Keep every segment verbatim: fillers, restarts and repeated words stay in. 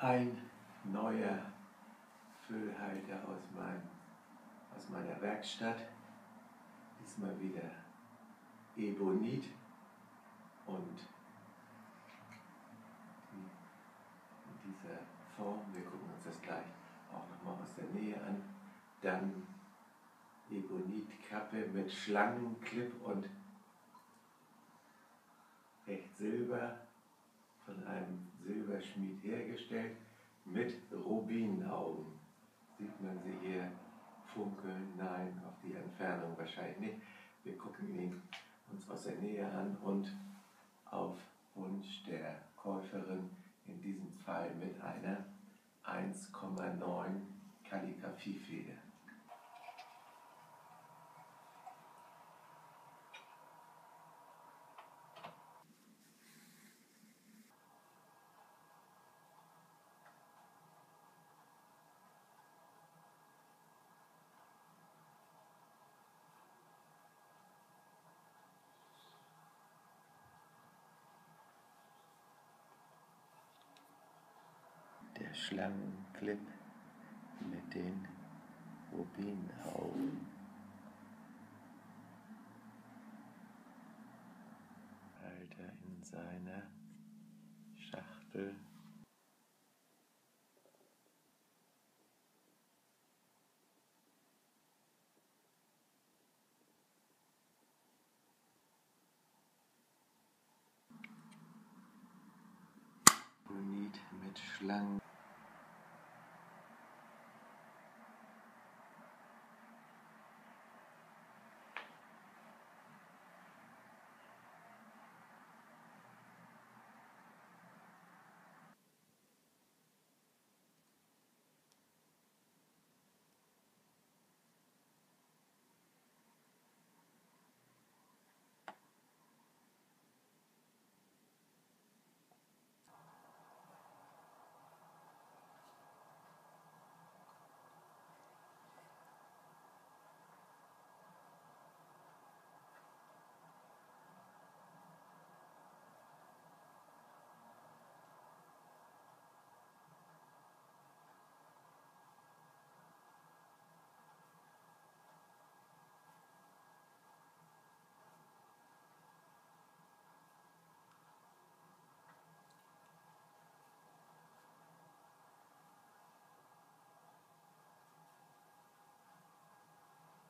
Ein neuer Füllhalter aus, meinem, aus meiner Werkstatt. Diesmal wieder Ebonit und in dieser Form. Wir gucken uns das gleich auch nochmal aus der Nähe an. Dann Ebonit-Kappe mit Schlangenclip und echt Silber, von einem Silberschmied hergestellt, mit Rubinaugen. Sieht man sie hier funkeln? Nein, auf die Entfernung wahrscheinlich nicht. Wir gucken ihn uns aus der Nähe an und auf Wunsch der Käuferin in diesem Fall mit einer eins Komma neun Kalligrafiefeder. Der Schlangenclip mit den Rubinaugen. Halter in seiner Schachtel. Ebonit mit Schlangen.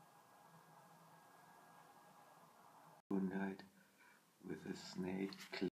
With a snake.